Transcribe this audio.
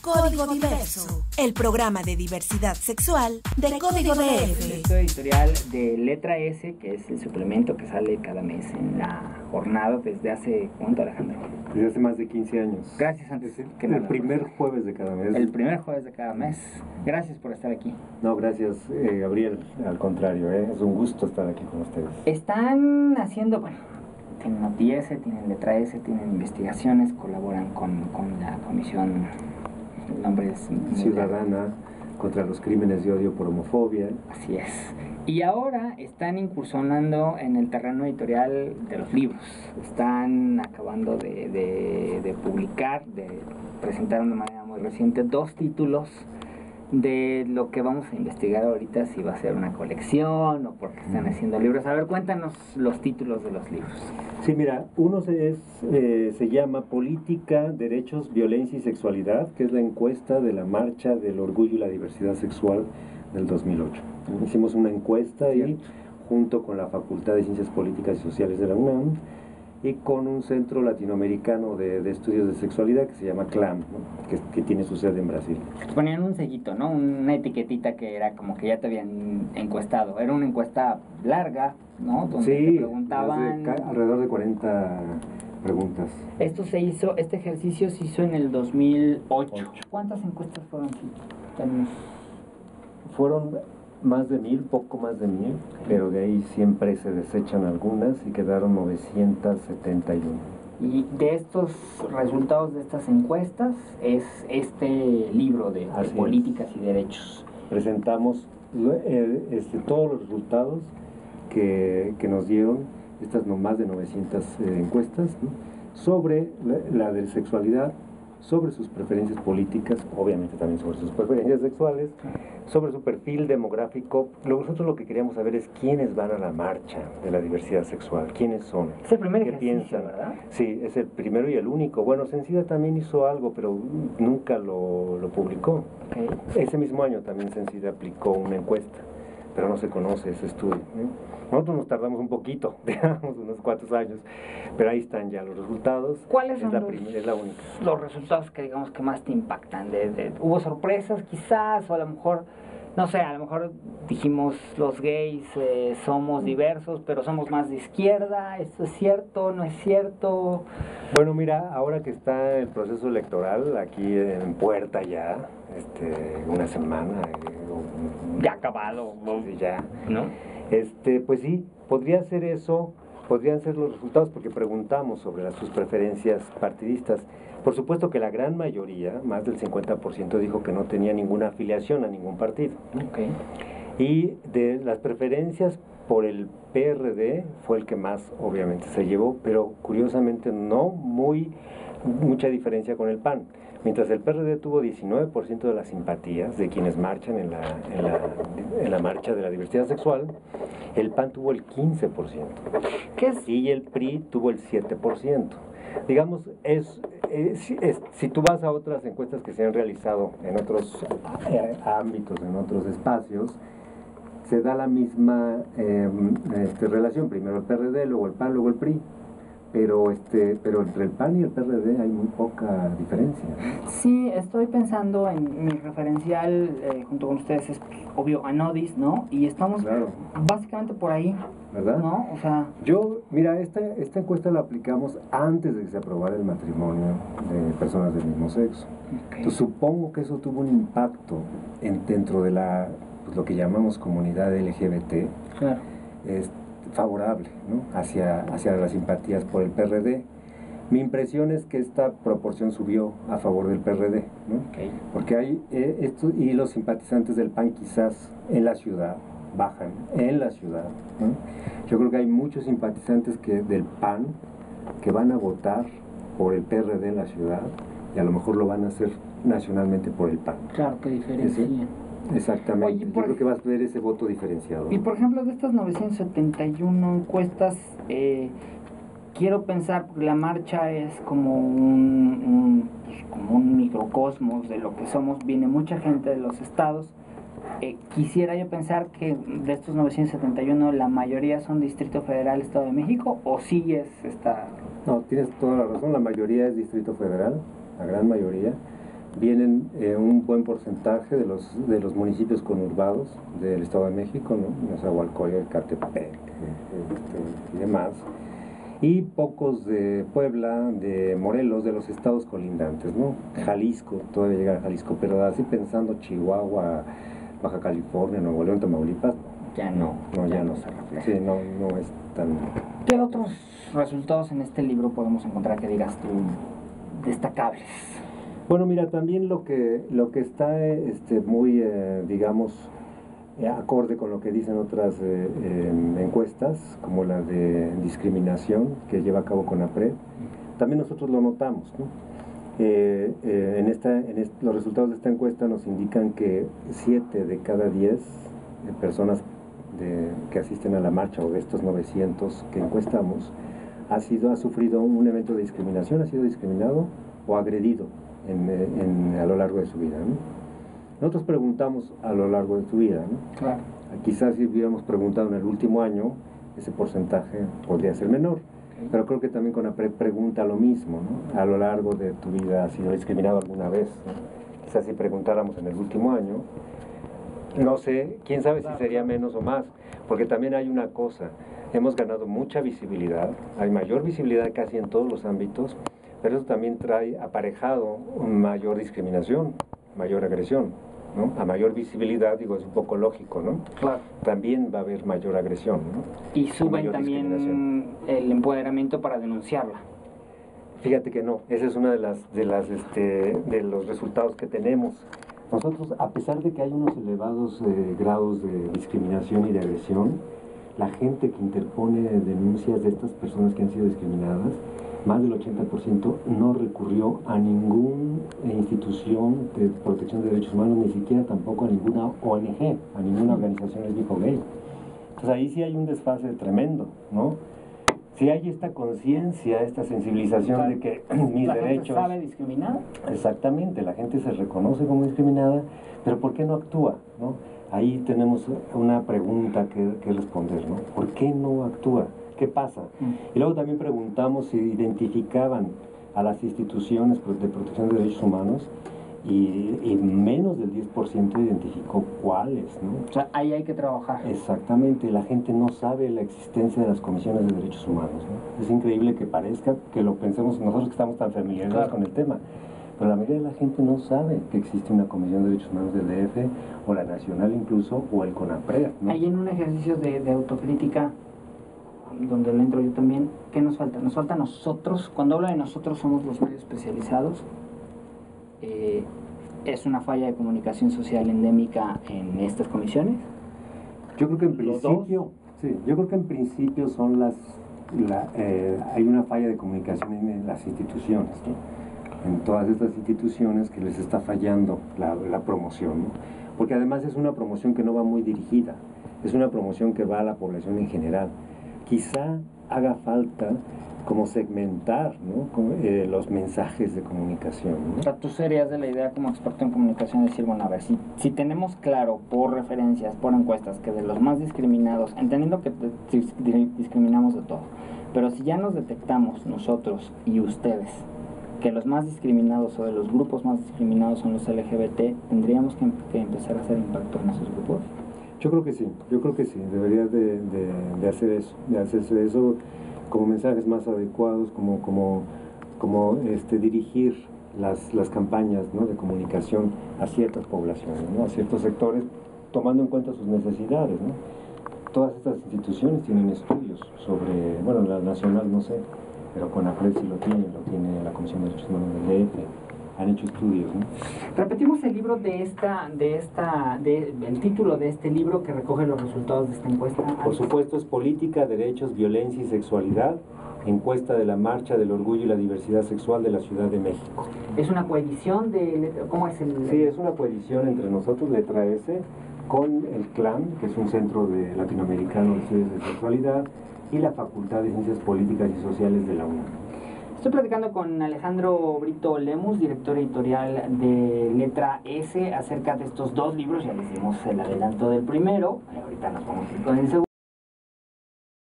Código Diverso, el programa de diversidad sexual de Código DF. Esto editorial de Letra S, que es el suplemento que sale cada mes en la jornada desde hace, ¿cuánto, Alejandro? Desde hace más de 15 años. Gracias, antes que El nada. primer jueves de cada mes. El primer jueves de cada mes. Gracias por estar aquí. No, gracias, Gabriel. Al contrario, es un gusto estar aquí con ustedes. Están haciendo, bueno, tienen Noti S, tienen Letra S, tienen investigaciones, colaboran con la comisión, el nombre es Ciudadana contra los crímenes de odio por homofobia. Así es. Y ahora están incursionando en el terreno editorial de los libros. Están acabando de publicar, de presentar de manera muy reciente 2 títulos de lo que vamos a investigar ahorita, si va a ser una colección o porque están haciendo libros. A ver, cuéntanos los títulos de los libros. Sí, mira, uno se llama Política, Derechos, Violencia y Sexualidad, que es la encuesta de la Marcha del Orgullo y la Diversidad Sexual del 2008. Hicimos una encuesta ahí, junto con la Facultad de Ciencias Políticas y Sociales de la UNAM y con un centro latinoamericano de estudios de sexualidad que se llama CLAM, ¿no? que tiene su sede en Brasil. Ponían un sellito, ¿no? Una etiquetita que era como que ya te habían encuestado. Era una encuesta larga, ¿no? Donde sí, te preguntaban... alrededor de 40 preguntas. Este ejercicio se hizo en el 2008. ¿Cuántas encuestas fueron? Fueron más de 1000, poco más de 1000, pero de ahí siempre se desechan algunas y quedaron 971. Y de estos resultados de estas encuestas es este libro de políticas y derechos. Presentamos todos los resultados que nos dieron estas más de 900 encuestas, ¿no? Sobre la de sexualidad, sobre sus preferencias políticas, obviamente también sobre sus preferencias sexuales, sobre su perfil demográfico. Nosotros lo que queríamos saber es quiénes van a la marcha de la diversidad sexual, quiénes son, es el primer qué ejercicio, piensan, ¿verdad? Sí, es el primero y el único. Bueno, Sencida también hizo algo, pero nunca lo publicó. Okay. Ese mismo año también Sencida aplicó una encuesta, pero no se conoce ese estudio, ¿no? Nosotros nos tardamos un poquito, digamos, unos cuantos años, pero ahí están ya los resultados. ¿Cuáles son es la única. Los resultados que digamos que más te impactan? ¿Hubo sorpresas quizás? O a lo mejor, no sé, a lo mejor dijimos los gays somos diversos, pero somos más de izquierda. ¿Esto es cierto? ¿No es cierto? Bueno, mira, ahora que está el proceso electoral aquí en puerta ya, una semana. Ya acabado. Sí, ya. ¿No? Pues sí, podría ser eso, podrían ser los resultados porque preguntamos sobre sus preferencias partidistas. Por supuesto que la gran mayoría, más del 50%, dijo que no tenía ninguna afiliación a ningún partido. Okay. Y de las preferencias por el PRD fue el que más obviamente se llevó, pero curiosamente no mucha diferencia con el PAN. Mientras el PRD tuvo 19% de las simpatías de quienes marchan en la marcha de la diversidad sexual, el PAN tuvo el 15%. Y el PRI tuvo el 7%. Digamos, si tú vas a otras encuestas que se han realizado en otros ámbitos, en otros espacios, se da la misma relación. Primero el PRD, luego el PAN, luego el PRI. Pero entre el PAN y el PRD hay muy poca diferencia. Sí, estoy pensando en mi referencial junto con ustedes, es obvio Anodis, ¿no? Y estamos básicamente por ahí, ¿verdad? ¿no? O sea... Mira, esta encuesta la aplicamos antes de que se aprobara el matrimonio de personas del mismo sexo. Okay. Entonces supongo que eso tuvo un impacto dentro de lo que llamamos comunidad LGBT. Claro. Favorable, ¿no? hacia las simpatías por el PRD. Mi impresión es que esta proporción subió a favor del PRD, ¿no? Okay. Porque hay y los simpatizantes del PAN quizás en la ciudad bajan, en la ciudad, ¿no? Yo creo que hay muchos simpatizantes del PAN que van a votar por el PRD en la ciudad y a lo mejor lo van a hacer nacionalmente por el PAN. Claro, qué diferencia. ¿Sí? Exactamente. Oye, yo creo que vas a ver ese voto diferenciado. Y por ejemplo, de estas 971 encuestas, quiero pensar, porque la marcha es como un microcosmos de lo que somos, viene mucha gente de los estados. Quisiera yo pensar que de estos 971 la mayoría son Distrito Federal, Estado de México, o sí es esta... No, tienes toda la razón, la mayoría es Distrito Federal, la gran mayoría. vienen un buen porcentaje de los municipios conurbados del Estado de México, ¿no? Nezahualcóyotl, Ecatepec, y demás, y pocos de Puebla, de Morelos, de los estados colindantes, ¿no? Jalisco, todavía llega a Jalisco, pero así pensando Chihuahua, Baja California, Nuevo León, Tamaulipas, ya no se refleja. Sí, no es tan... ¿Qué otros resultados en este libro podemos encontrar que digas tú destacables? Bueno, mira, también lo que está muy, digamos, acorde con lo que dicen otras encuestas, como la de discriminación que lleva a cabo CONAPRED, también nosotros lo notamos, ¿no? Los resultados de esta encuesta nos indican que 7 de cada 10 personas que asisten a la marcha, o de estos 900 que encuestamos, ha sufrido un evento de discriminación, ha sido discriminado o agredido a lo largo de su vida, ¿no? Nosotros preguntamos a lo largo de su vida, ¿no? Claro. Quizás si hubiéramos preguntado en el último año, ese porcentaje podría ser menor. Pero creo que también CONAPRED pregunta lo mismo, ¿no? A lo largo de tu vida, ¿has sido discriminado alguna vez? ¿No? Quizás si preguntáramos en el último año, no sé, quién sabe si sería menos o más, porque también hay una cosa, hemos ganado mucha visibilidad, hay mayor visibilidad casi en todos los ámbitos, pero eso también trae aparejado mayor discriminación, mayor agresión, ¿no? A mayor visibilidad, digo, es un poco lógico, ¿no? Claro. También va a haber mayor agresión, ¿no? Y suben también el empoderamiento para denunciarla. Fíjate que no, ese es uno de los resultados que tenemos. Nosotros, a pesar de que hay unos elevados grados de discriminación y de agresión, la gente que interpone denuncias de estas personas que han sido discriminadas, más del 80% no recurrió a ninguna institución de protección de derechos humanos, ni siquiera tampoco a ninguna ONG, a ninguna organización lésbico-gay. Entonces ahí sí hay un desfase tremendo, ¿no? Sí hay esta conciencia, esta sensibilización de que mis ¿La derechos... gente sabe discriminar? Exactamente, la gente se reconoce como discriminada, pero ¿por qué no actúa, no? Ahí tenemos una pregunta que responder, ¿no? ¿Por qué no actúa? ¿Qué pasa? Y luego también preguntamos si identificaban a las instituciones de protección de derechos humanos y menos del 10% identificó cuáles, ¿no? O sea, ahí hay que trabajar. Exactamente, la gente no sabe la existencia de las comisiones de derechos humanos, ¿no? Es increíble que parezca, que lo pensemos nosotros que estamos tan familiarizados con el tema, pero la mayoría de la gente no sabe que existe una comisión de derechos humanos del DF, o la nacional incluso, o el CONAPRED, ¿no? Ahí en un ejercicio de autocrítica, donde le entro yo también, ¿qué nos falta? Nos falta a nosotros, cuando hablo de nosotros somos los medios especializados, ¿es una falla de comunicación social endémica en estas comisiones? Yo creo que en principio, sí, yo creo que en principio son hay una falla de comunicación en las instituciones, ¿no? En todas estas instituciones que les está fallando la promoción, ¿no? Porque además es una promoción que no va muy dirigida, es una promoción que va a la población en general. Quizá haga falta como segmentar, ¿no? Los mensajes de comunicación, ¿no? O sea, tú serías de la idea como experto en comunicación decir, bueno, a ver, si tenemos claro por referencias, por encuestas, que de los más discriminados, entendiendo que discriminamos de todo, pero si ya nos detectamos nosotros y ustedes que los más discriminados o de los grupos más discriminados son los LGBT, ¿tendríamos que empezar a hacer impacto en esos grupos? Yo creo que sí, debería de hacer eso, como mensajes más adecuados, como dirigir las campañas, ¿no? De comunicación a ciertas poblaciones, ¿no? A ciertos sectores, tomando en cuenta sus necesidades, ¿no? Todas estas instituciones tienen estudios sobre, bueno, la nacional no sé, pero CONAPRED sí lo tiene la Comisión de Derechos Humanos del DF, han hecho estudios, ¿no? Repetimos el libro el título de este libro que recoge los resultados de esta encuesta. Por supuesto, es Política, Derechos, Violencia y Sexualidad, encuesta de la Marcha del Orgullo y la Diversidad Sexual de la Ciudad de México. ¿Es una coedición de cómo es el...? Sí, es una coedición entre nosotros, Letra S, con el CLAM, que es un centro latinoamericano de estudios de sexualidad, y la Facultad de Ciencias Políticas y Sociales de la UNAM. Estoy platicando con Alejandro Brito Lemus, director editorial de Letra S, acerca de estos dos libros. Ya les dimos el adelanto del primero, ahorita nos vamos a ir con el segundo.